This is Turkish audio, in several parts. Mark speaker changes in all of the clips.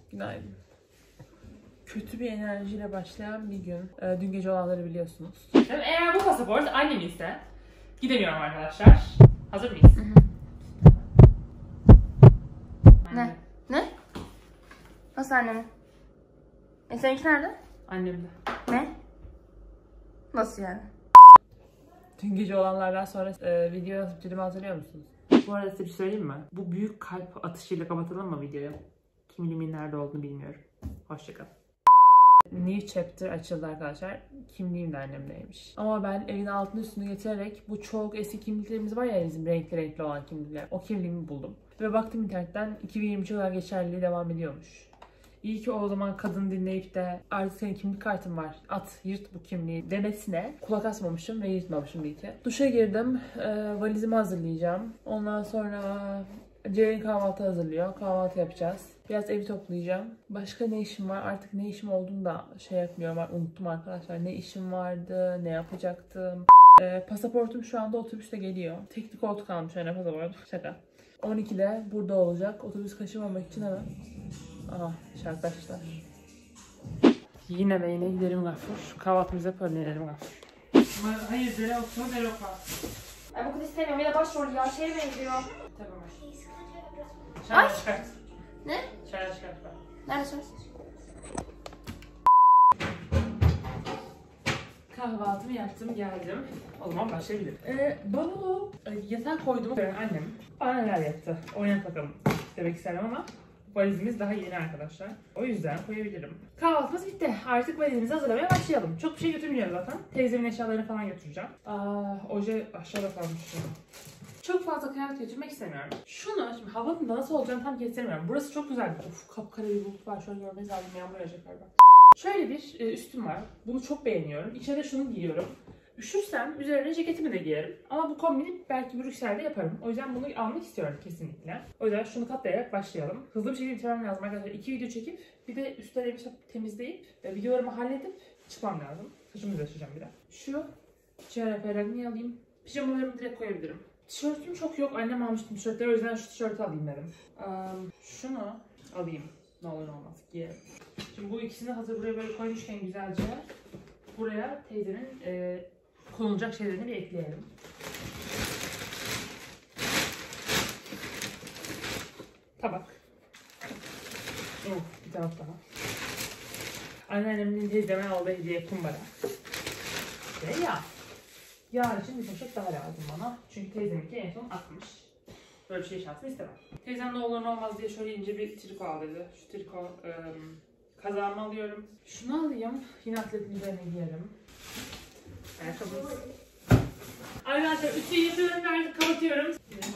Speaker 1: Günaydın. Kötü bir enerjiyle başlayan bir gün. Dün gece olanları biliyorsunuz.
Speaker 2: Eğer bu pasaport annem ise gidemiyorum arkadaşlar. Hazır mıyız?
Speaker 3: Hı hı. Ne? Ne? Nasıl annemin? Seninki nerede?
Speaker 2: Annemde.
Speaker 3: Ne? Nasıl yani?
Speaker 1: Dün gece olanlardan sonra video nasıl bitirdiğimi hatırlıyor musunuz?
Speaker 2: Bu arada size bir şey söyleyeyim mi? Bu büyük kalp atışıyla kapatalım mı videoyu? Kimliğimin nerede olduğunu bilmiyorum. Hoşçakalın.
Speaker 1: New chapter açıldı arkadaşlar. Kimliğim de annemdeymiş. Ama ben evin altını üstünü getirerek bu çok eski kimliklerimiz var ya bizim renkli olan kimlikler. O kimliğimi buldum. Ve baktım internetten 2023'e kadar geçerliliği devam ediyormuş. İyi ki o zaman kadın dinleyip de artık senin kimlik kartın var, at yırt bu kimliği demesine kulak asmamışım ve yırtmamışım iyi ki. Duşa girdim, valizimi hazırlayacağım. Ondan sonra Ceylin kahvaltı hazırlıyor, kahvaltı yapacağız. Biraz evi toplayacağım. Başka ne işim var? Artık ne işim olduğunu da yapmıyorum. Unuttum arkadaşlar. Ne işim vardı, ne yapacaktım. Pasaportum şu anda otobüste geliyor. Tekli koltuk almış yani pasaport. Şaka. 12'de burada olacak. Otobüs kaçırmamak için hemen. Aha arkadaşlar.
Speaker 2: Yine ve yine gidelim Gafur. Kahvaltımızı yapalım gidelim Gafur. Hayır, Zere oturma, Zere okuma.
Speaker 3: Ay bu kız istemiyorum. Bir de başrol ya şeye benziyor.
Speaker 2: Tamam.
Speaker 3: Ay!
Speaker 2: Çaylar çıkart.
Speaker 3: Ne?
Speaker 2: Çaylar çıkart.
Speaker 3: Nerede söz?
Speaker 2: Kahvaltımı yaptım, geldim. O zaman başlayabilirim. Bavulu yatağa koydum. Annem bana neler yaptı. Oynak bakalım demek isterim ama valizimiz daha yeni arkadaşlar. O yüzden koyabilirim. Kahvaltımız bitti. Artık valizimizi hazırlamaya başlayalım. Çok bir şey götürmeyeceğim zaten. Teyzemin eşyalarını falan götüreceğim. Oje aşağıda kalmış. Çok fazla kıyafet götürmek istemiyorum. Şunu şimdi havanın nasıl olacağını tam kestiremiyorum. Burası çok güzel. Of, kapkara bir bulut var. Şöyle görmeniz lazım. Yağmur yağacak galiba. Şöyle bir üstüm var. Bunu çok beğeniyorum. İçeride şunu giyiyorum. Üşürsem üzerine ceketimi de giyerim. Ama bu kombini belki Brüksel'de yaparım. O yüzden bunu almak istiyorum kesinlikle. O yüzden şunu katlayarak başlayalım. Hızlı bir şekilde bitirmem lazım arkadaşlar. 2 video çekip bir de üstleri bir temizleyip videolarımı halledip çıkmam lazım. Saçımı düzleştireceğim bir de. Şu CRP'lerini alayım. Pijamalarımı direkt koyabilirim. Tişörtüm çok yok. Annem almıştı tişörtleri. O yüzden şu tişörtü alayım dedim. Şunu alayım. Ne olur ne olmaz. Giyerim. Şimdi bu ikisini hazır buraya böyle koymuşken güzelce buraya teyzenin konulacak şeylerini bir ekleyelim. Tabak. Bir taraf daha. Anneannemin teyzeme aldığı hediye kumbara. Ve yağ. Yağ için bir poşet daha lazım bana. Çünkü teyzeminki en son atmış. Böyle bir şey şansını istemem. Teyzem ne olur ne olmaz diye şöyle ince bir triko al dedi. Şu triko kazağımı alıyorum. Şunu alayım. Yine atletin üzerine giyerim. Ayakkabımız. Arkadaşlar üstü yıkıyorum ve artık kapatıyorum.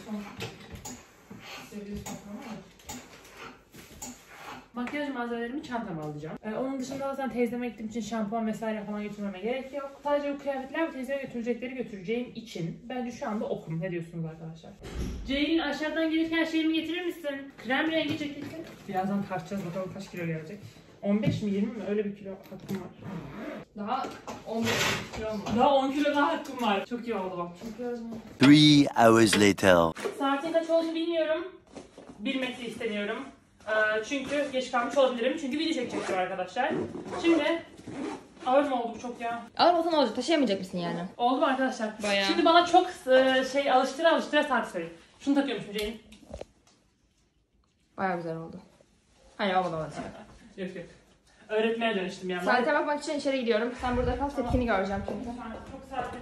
Speaker 2: Makyaj malzemelerimi çantama alacağım. Onun dışında zaten teyzeme gittiğim için şampuan vesaire falan götürmeme gerek yok. Sadece bu kıyafetler teyzeme götüreceğim için bence şu anda okum. Ne diyorsunuz arkadaşlar? Ceylin aşağıdan gelirken şeyimi getirir misin? Krem rengi ceketi. Birazdan tartacağız bakalım kaç kilo gelecek. 15 mi 20 mi öyle bir kilo hakkım var. Daha 15 kilo var. Daha 10 kilo daha hakkım var. Çok iyi oldu bak. Çok iyi oldu.
Speaker 4: 3 hours later.
Speaker 2: Saatin kaç olduğunu bilmiyorum. Bilmek de istemiyorum. Çünkü geç kalmış olabilirim. Çünkü video çekecektim arkadaşlar. Şimdi ağır mı oldu çok ya?
Speaker 3: Ağır olsa ne olacak? Taşıyamayacak mısın yani?
Speaker 2: Oldu mu arkadaşlar?
Speaker 3: Bayağı.
Speaker 2: Şimdi bana çok alıştıra saat söyleyeyim. Şunu takıyormuşum Ceylin.
Speaker 3: Bayağı güzel oldu. Hayır olmadı.
Speaker 2: Yok. Öğretmeye dönüştüm yani.
Speaker 3: Saate bakmak için içeri gidiyorum. Sen burada kal, tepkini göreceğim çünkü.
Speaker 2: Çok sakin.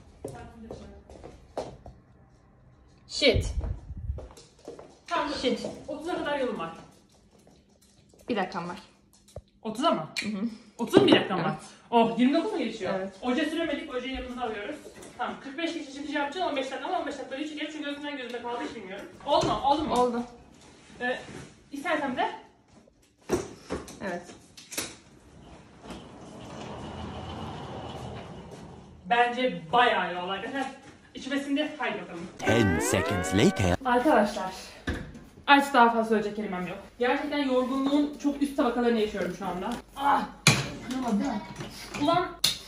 Speaker 3: Shit.
Speaker 2: Tamam.
Speaker 3: Shit.
Speaker 2: 30'a kadar yolum var.
Speaker 3: Bir dakikam var.
Speaker 2: 30'a mı?
Speaker 3: Hı hı.
Speaker 2: 30'a mı bir dakikam var?
Speaker 3: Evet.
Speaker 2: Oh 29 mu geçiyor?
Speaker 3: Evet.
Speaker 2: Oje süremedik. Ojeyi yanımıza alıyoruz. Tamam 45 kişi çıkacağım için 15 dakika ama 15 dakika öyle çekelim çünkü gözümden gözümde kaldı hiç bilmiyorum. Oldu mu? Oldu mu?
Speaker 3: Oldu.
Speaker 2: İstersem de.
Speaker 3: Evet.
Speaker 2: Bence bayağı iyi oldu arkadaşlar. İçmesinde haydi bakalım.
Speaker 4: 10 seconds later.
Speaker 2: Arkadaşlar. Artık daha fazla söyleyecek kelimem yok. Gerçekten yorgunluğun çok üst tabakalarını yaşıyorum şu anda. Kırılmadı değil mi? Ulan.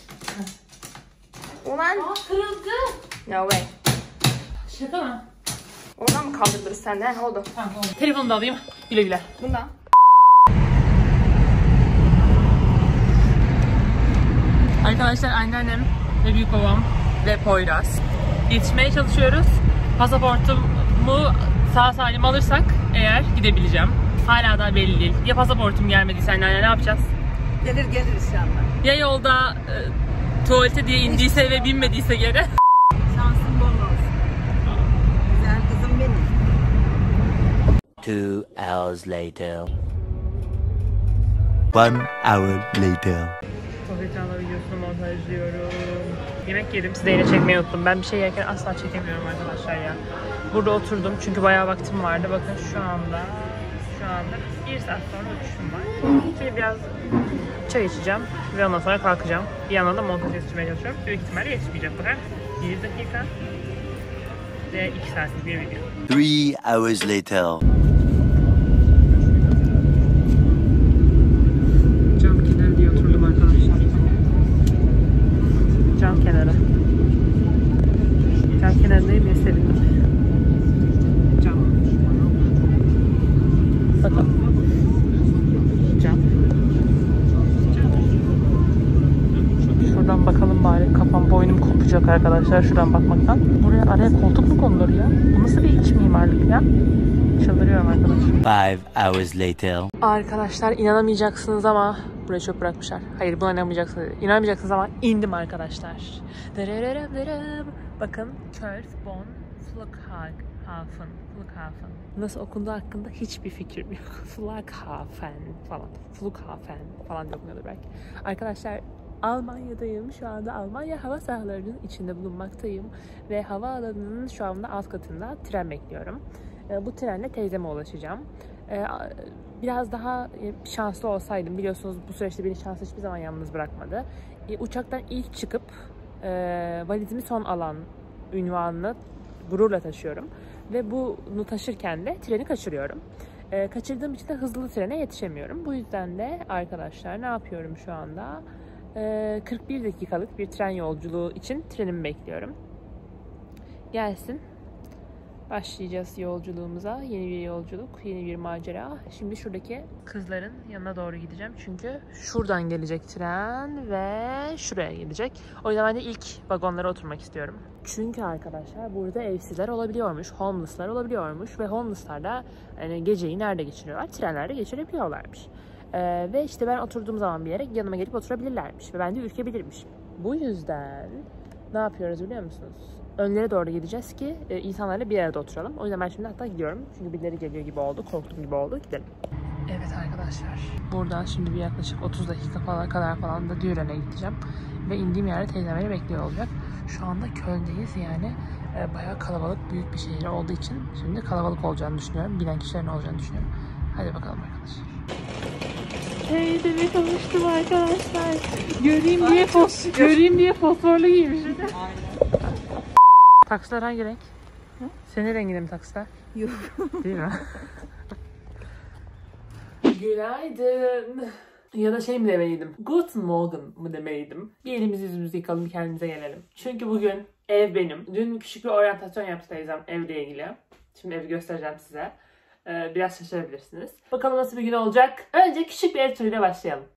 Speaker 3: Ulan.
Speaker 2: Kırıldı.
Speaker 3: No way.
Speaker 2: Şaka mı?
Speaker 3: Oradan mı kaldırdınız senden? Oldu.
Speaker 2: Tamam oldu. Telefonu da alayım. Güle güle.
Speaker 3: Bundan.
Speaker 1: Arkadaşlar anneannem ve büyük babam ve Poyraz. Yetişmeye çalışıyoruz. Pasaportumu sağ salim alırsak eğer gidebileceğim. Hala da belli değil. Ya pasaportum gelmediyse anneanne ne yapacağız?
Speaker 5: Gelir inşallah.
Speaker 1: Ya yolda tuvalete diye indiyse ve binmediyse geri.
Speaker 5: Şansın bol olsun. Güzel kızım benim.
Speaker 4: 2 hours later. 1 hour later.
Speaker 1: Sohbetcan'la videosunu montajlıyorum. Yemek yedim. Size yine çekmeyi unuttum. Ben bir şey yerken asla çekemiyorum arkadaşlar ya. Burada oturdum çünkü bayağı vaktim vardı. Bakın şu anda 1 saat sonra uçuşum var. Şimdi biraz çay içeceğim ve ondan sonra kalkacağım. Bir yandan da montaj yetiştirmeye çalışıyorum. Büyük ihtimalle yetişmeyecek bu kadar. 1 dakika ve 2 saatlik bir video.
Speaker 4: 3 hours later.
Speaker 1: Cam kenarı diye oturdum arkadaşlar. Cam kenarı. Cam kenarındayım ya, sevindim. Cam. Bakın. Cam. Şuradan bakalım bari. Kafam boynum kopacak arkadaşlar şuradan bakmaktan. Buraya araya koltuk mu konulur ya? Bu nasıl bir iç mimarlık ya? Çıldırıyorum arkadaşlar.
Speaker 4: 5 hours later.
Speaker 1: Arkadaşlar inanamayacaksınız ama buraya çöp bırakmışlar. Hayır buna inanamayacaksınız ama indim arkadaşlar. Bakın Köln-Bonn Flughafen. Nasıl okunduğu hakkında hiçbir fikrim yok. Flughafen falan diye okunuyordur belki. Arkadaşlar Almanya'dayım. Şu anda Almanya hava sahalarının içinde bulunmaktayım. Ve havaalanının şu anda alt katında tren bekliyorum. Bu trenle teyzeme ulaşacağım. Biraz daha şanslı olsaydım, biliyorsunuz bu süreçte beni şanslı hiçbir zaman yalnız bırakmadı. Uçaktan ilk çıkıp valizimi son alan ünvanını gururla taşıyorum. Ve bunu taşırken de treni kaçırıyorum. Kaçırdığım için de hızlı trene yetişemiyorum. Bu yüzden de arkadaşlar ne yapıyorum şu anda? 41 dakikalık bir tren yolculuğu için trenimi bekliyorum. Gelsin. Başlayacağız yolculuğumuza. Yeni bir yolculuk, yeni bir macera. Şimdi şuradaki kızların yanına doğru gideceğim. Çünkü şuradan gelecek tren ve şuraya gelecek. O yüzden ben de ilk vagonlara oturmak istiyorum. Çünkü arkadaşlar burada evsizler olabiliyormuş, homeless'lar olabiliyormuş ve homeless'lar da yani geceyi nerede geçiriyorlar? Trenlerde geçirebiliyorlarmış. Ve işte ben oturduğum zaman bir yere yanıma gelip oturabilirlermiş ve ben de ürkebilirmişim. Bu yüzden ne yapıyoruz biliyor musunuz? Önlere doğru gideceğiz ki insanlarla bir arada oturalım. O yüzden ben şimdi hatta gidiyorum. Çünkü birileri geliyor gibi oldu. Korktum gibi oldu. Gidelim. Evet arkadaşlar. Buradan şimdi bir yaklaşık 30 dakika kadar falan da Düren'e gideceğim. Ve indiğim yerde teyzem beni bekliyor olacak. Şu anda Köln'deyiz yani. Bayağı kalabalık, büyük bir şehir olduğu için şimdi kalabalık olacağını düşünüyorum. Bilen kişilerin olacağını düşünüyorum. Hadi bakalım arkadaşlar. Teyzeme kavuştum arkadaşlar. Göreyim diye fosforlu giymişim. Taksiler hangi renk? Hı? Senin renginde mi taksiler?
Speaker 5: Yok.
Speaker 1: Değil mi? Günaydın. Ya da şey mi demeliydim? Guten Morgen mı demeliydim? Bir elimizi yüzümüzü yıkalım, bir kendimize gelelim. Çünkü bugün ev benim. Dün küçük bir oryantasyon yaptı teyzem evle ilgili. Şimdi evi göstereceğim size. Biraz şaşırabilirsiniz. Bakalım nasıl bir gün olacak. Önce küçük bir ev turuyla başlayalım.